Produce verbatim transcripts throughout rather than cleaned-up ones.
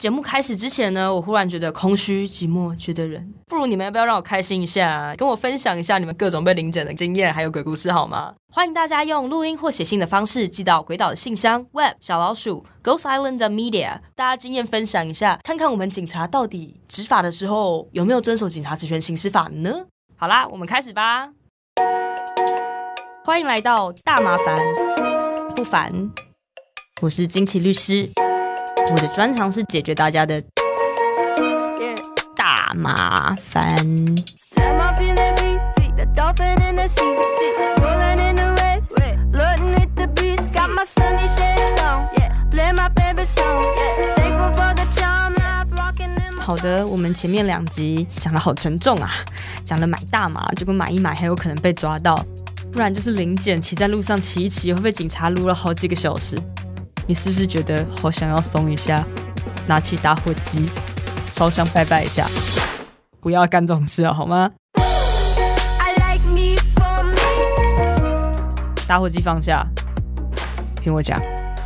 节目开始之前呢，我忽然觉得空虚寂寞觉得冷，不如你们要不要让我开心一下，跟我分享一下你们各种被临检的经验还有鬼故事好吗？欢迎大家用录音或写信的方式寄到鬼岛的信箱 web 小老鼠 Ghost Island Media， 大家经验分享一下，看看我们警察到底执法的时候有没有遵守警察职权行使法呢？好啦，我们开始吧。欢迎来到大麻烦不烦，我是金奇律师，我的专长是解决大家的大麻烦。好的，我们前面两集讲得好沉重啊，讲了买大麻，结果买一买还有可能被抓到，不然就是临检骑在路上骑一骑会被警察撸了好几个小时。你是不是觉得好想要松一下，拿起打火机烧香拜拜一下？不要干这种事了好吗？打火机放下，听我讲。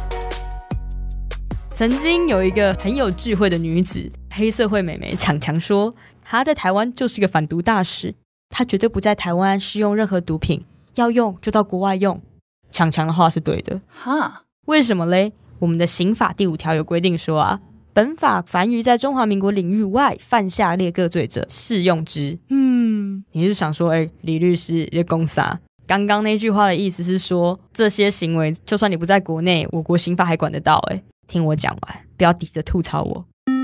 曾经有一个很有智慧的女子，黑社会美眉强强说，她在台湾就是个反毒大使，她绝对不在台湾使用任何毒品，要用就到国外用。强强的话是对的哈。为什么嘞？我们的刑法第五条有规定说啊，本法凡于在中华民国领域外犯下列各罪者，适用之。嗯，你是想说，哎、欸，李律师，你在讲啥？刚刚那句话的意思是说，这些行为就算你不在国内，我国刑法还管得到。哎，听我讲完，不要抵着吐槽我。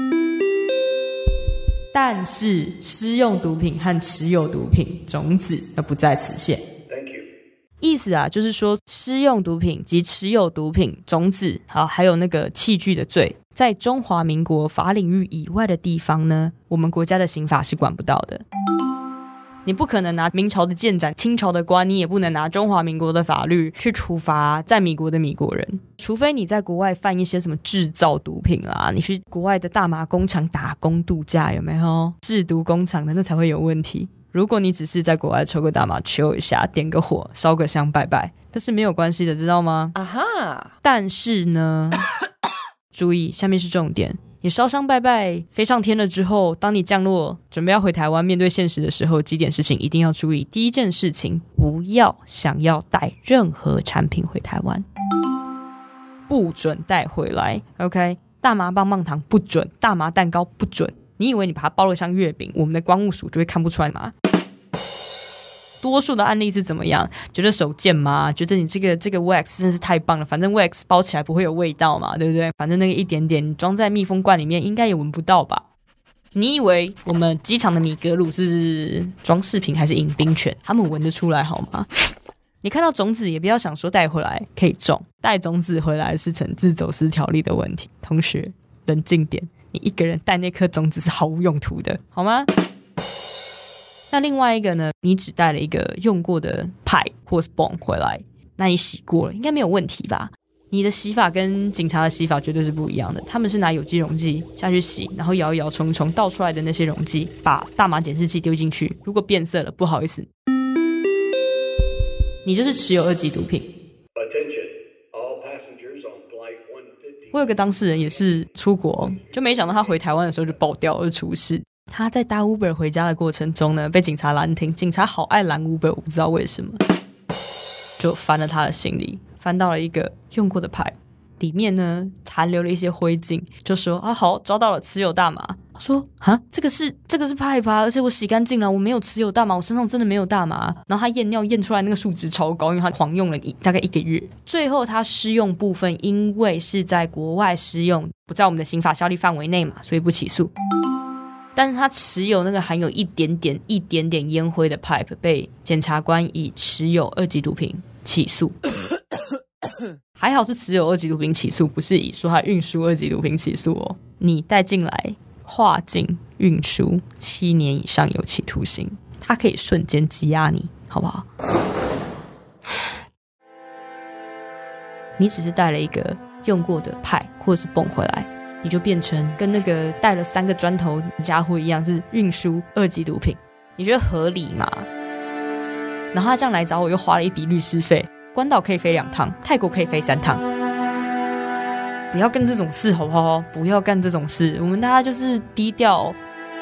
但是，施用毒品和持有毒品种子那不在此限。意思啊，就是说施用毒品及持有毒品种子，好，还有那个器具的罪，在中华民国法领域以外的地方呢，我们国家的刑法是管不到的。你不可能拿明朝的剑斩清朝的官，你也不能拿中华民国的法律去处罚在米国的米国人，除非你在国外犯一些什么制造毒品啊，你去国外的大麻工厂打工度假，有没有制毒工厂的，那才会有问题。如果你只是在国外抽个大麻抽一下，点个火烧个香拜拜，但是没有关系的，知道吗？啊哈！但是呢注意，下面是重点，你烧香拜拜飞上天了之后，当你降落准备要回台湾面对现实的时候，几点事情一定要注意。第一件事情，不要想要带任何产品回台湾，不准带回来 OK， 大麻棒棒糖不准，大麻蛋糕不准。你以为你把它包了像月饼，我们的关务署就会看不出来吗？多数的案例是怎么样？觉得手贱吗？觉得你这个这个 wax 真是太棒了，反正 wax 包起来不会有味道嘛，对不对？反正那个一点点你装在密封罐里面应该也闻不到吧？你以为我们机场的米格鲁是装饰品还是迎宾犬？他们闻得出来好吗？你看到种子也不要想说带回来可以种，带种子回来是惩治走私条例的问题。同学冷静点，你一个人带那颗种子是毫无用途的好吗？那另外一个呢，你只带了一个用过的派或是泵回来，那你洗过了应该没有问题吧？你的洗法跟警察的洗法绝对是不一样的，他们是拿有机溶剂下去洗，然后摇一摇冲冲倒出来的那些溶剂，把大麻检视器丢进去，如果变色了不好意思，你就是持有二级毒品。我有个当事人也是出国，就没想到他回台湾的时候就爆掉而出事。他在搭 Uber 回家的过程中呢，被警察拦停，警察好爱拦 Uber， 我不知道为什么，就翻了他的行李，翻到了一个用过的牌，里面呢残留了一些灰烬，就说啊好，抓到了，持有大麻。他说啊，这个是这个是派吧，而且我洗干净了，我没有持有大麻，我身上真的没有大麻。然后他验尿验出来那个数值超高，因为他狂用了一大概一个月。最后他施用部分因为是在国外施用，不在我们的刑法效力范围内嘛，所以不起诉。但是他持有那个含有一点点一点点烟灰的 pipe， 被检察官以持有二级毒品起诉。还好是持有二级毒品起诉，不是以说他运输二级毒品起诉哦。你带进来跨境运输七年以上有期徒刑，他可以瞬间羁押你，好不好？你只是带了一个用过的派或者是泵回来，你就变成跟那个带了三个砖头的家伙一样，是运输二级毒品，你觉得合理吗？然后他这样来找我，又花了一笔律师费。关岛可以飞两趟，泰国可以飞三趟。 不要干这种事好不好？不要干这种事，我们大家就是低调。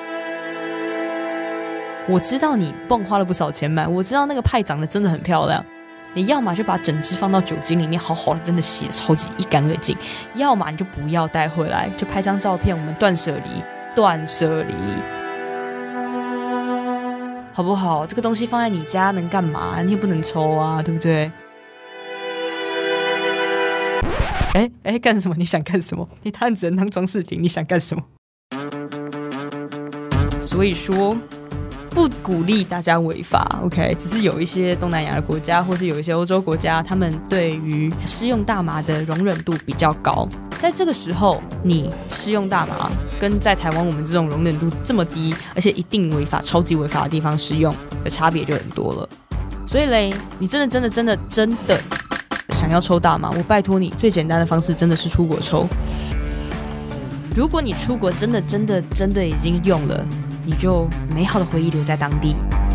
我知道你泵花了不少钱买，我知道那个派长得真的很漂亮，你要么就把整只放到酒精里面好好的真的洗得超级一干二净，要么你就不要带回来，就拍张照片，我们断舍离断舍离好不好？这个东西放在你家能干嘛？你也不能抽啊，对不对？哎哎，干什么？你想干什么？你当然只能当装饰品，你想干什么？所以说不鼓励大家违法 ，OK？ 只是有一些东南亚的国家，或是有一些欧洲国家，他们对于施用大麻的容忍度比较高。在这个时候，你施用大麻，跟在台湾我们这种容忍度这么低，而且一定违法、超级违法的地方施用的差别就很多了。所以嘞，你真的、真的、真的、真的想要抽大麻，我拜托你，最简单的方式真的是出国抽。如果你出国真的、真的、真的已经用了，你就美好的回忆留在当地。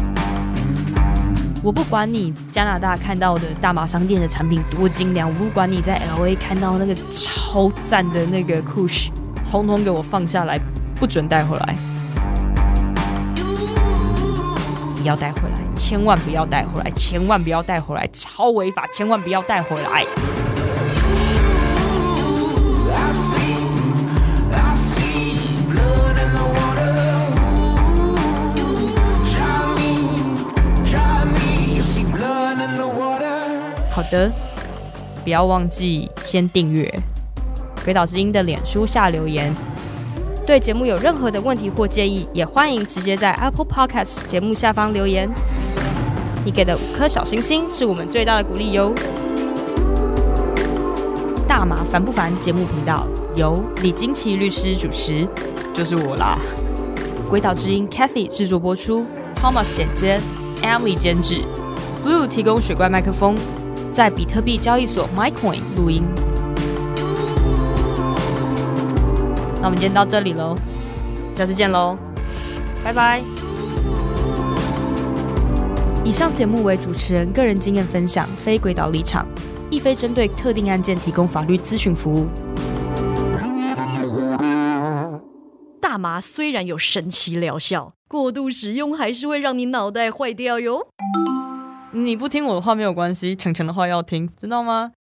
我不管你加拿大看到的大麻商店的产品多精良，我不管你在 L A 看到那个超赞的那个 Kush， 统统给我放下来，不准带回来。不要带回来，千万不要带回来，千万不要带回来，超违法，千万不要带回来。好的，不要忘记先订阅鬼岛之音的脸书下留言。对节目有任何的问题或建议，也欢迎直接在 Apple Podcast 节目下方留言。你给的五颗小星星是我们最大的鼓励哟。大麻烦不烦节目频道由李金奇律师主持，就是我啦。鬼岛之音 Cathy 制作播出 ，Thomas 剪接 ，Emily 监制 ，Blue 提供水怪麦克风。在比特币交易所 MyCoin 录音。那我们今天到这里喽，下次见喽，拜拜。以上节目为主持人个人经验分享，非鬼岛立场，亦非针对特定案件提供法律咨询服务。 大麻虽然有神奇疗效，过度使用还是会让你脑袋坏掉哟。 你不听我的话没有关系，强强的话要听，知道吗？